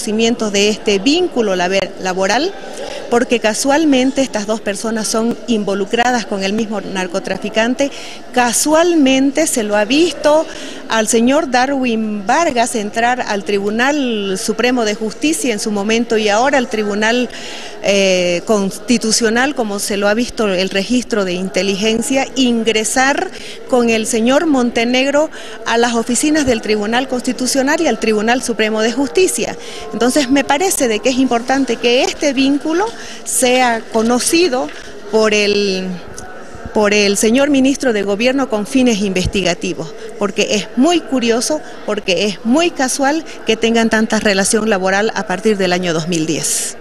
conocimiento de este vínculo laboral, porque casualmente estas dos personas son involucradas con el mismo narcotraficante. Casualmente se lo ha visto al señor Darwin Vargas entrar al Tribunal Supremo de Justicia en su momento y ahora al Tribunal Constitucional, como se lo ha visto el registro de inteligencia, ingresar con el señor Montenegro a las oficinas del Tribunal Constitucional y al Tribunal Supremo de Justicia. Entonces me parece de que es importante que este vínculo sea conocido por el señor ministro de Gobierno con fines investigativos, porque es muy curioso, porque es muy casual que tengan tanta relación laboral a partir del año 2010.